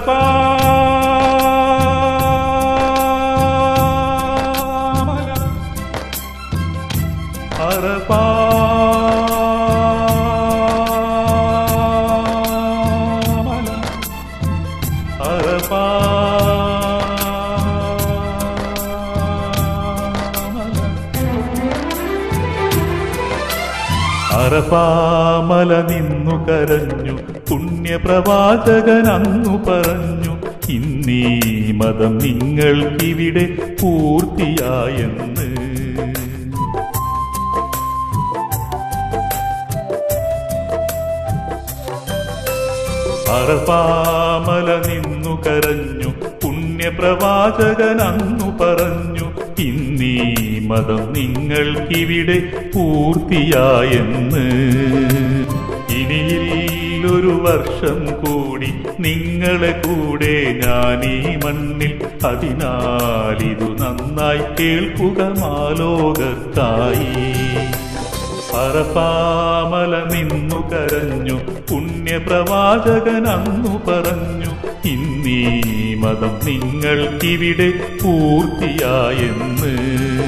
അറഫാമല നിന്നു കരഞ്ഞു പുണ്യപ്രവാചകൻ അന്നു പറഞ്ഞു, ഇന്നീ മതം നിങ്ങൾക്കിവിടെ പൂർത്തിയായെന്ന്. അറഫാമല നിന്നു കരഞ്ഞു പുണ്യപ്രവാചകൻ അന്നു പറഞ്ഞു, ഇന്നീ മതം നിങ്ങൾക്കിവിടെ പൂർത്തിയായെന്ന്. ഇനിയില്ലൊരു വർഷം കൂടി നിങ്ങളെ കൂടെ ഞാനീ മണ്ണിൽ, അതിനാലിതു നന്നായി കേൾക്കുക മാലോകർക്കായി. അറഫാമല നിന്നു കരഞ്ഞു പുണ്യപ്രവാചകൻ അന്നു പറഞ്ഞു, ഇന്നീ മതം നിങ്ങൾക്കിവിടെ പൂർത്തിയായെന്ന്.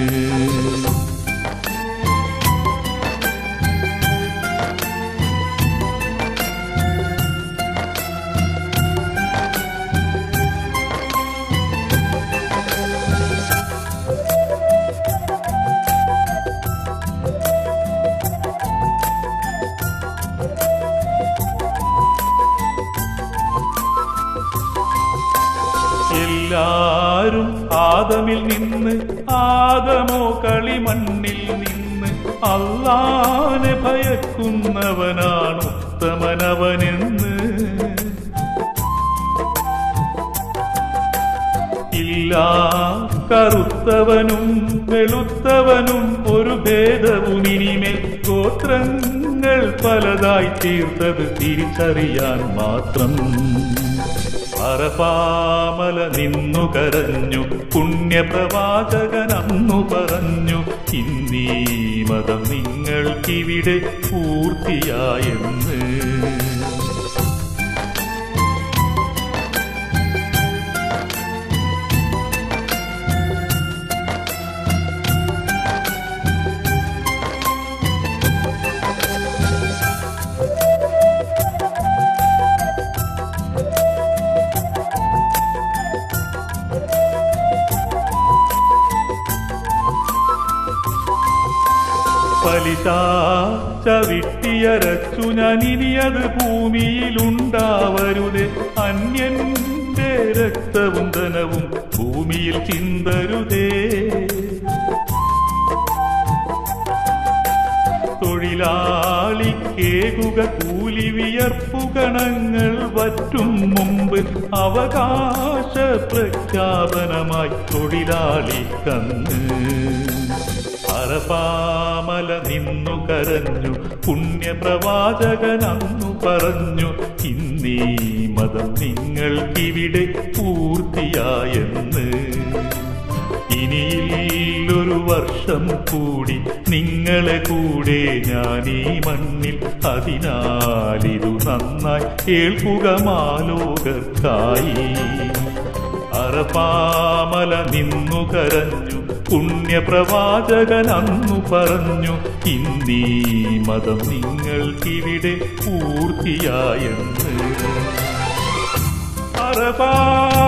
എല്ലാരും ആദമിൽ നിന്ന്, ആദമോ കളിമണ്ണിൽ നിന്ന്, അല്ലാഹനെ ഭയക്കുന്നവനാണ് ഉത്തമനവനെന്ന്. ഇല്ല കറുത്തവനും വെളുത്തവനും ഒരു ഭേദവും ഇനിമേൽ, ഗോത്രങ്ങൾ പലതായി തീർത്തത് തിരിച്ചറിയാൻ മാത്രം. അറഫാമല നിന്നു കരഞ്ഞു പുണ്യപ്രവാചകൻ അന്നു പറഞ്ഞു, ഇന്നീ മതം നിങ്ങൾക്കിവിടെ പൂർത്തിയായെന്ന്. പലിശ ചവിട്ടിയരച്ചു ഞാൻ, ഇനിയത് ഭൂമിയിലുണ്ടാവരുതേ. അന്യന്റെ രക്തവും ധനവും ഭൂമിയിൽ ചിന്തരുതേ. തൊഴിലാളിക്കേകുക കൂലി, വിയർപ്പുകണങ്ങൾ വറ്റും മുമ്പ് അവകാശ പ്രഖ്യാപനമായി തൊഴിലാളിക്കന്ന്. അറഫാമല നിന്നു കരഞ്ഞു പുണ്യപ്രവാചകൻ അന്നു പറഞ്ഞു, ഇന്നീ മതം നിങ്ങൾക്കിവിടെ പൂർത്തിയായെന്ന്. ഇനിയില്ലൊരു വർഷം കൂടി നിങ്ങളെ കൂടെ ഞാനീ മണ്ണിൽ, അതിനാലിതു നന്നായി കേൾക്കുക മാലോകർക്കായി. അറഫാമല നിന്നു കരഞ്ഞു പുണ്യപ്രവാചകൻ അന്നു പറഞ്ഞു, ഇന്നീ മതം നിങ്ങൾക്കിവിടെ പൂർത്തിയായെന്ന്. അറഫാ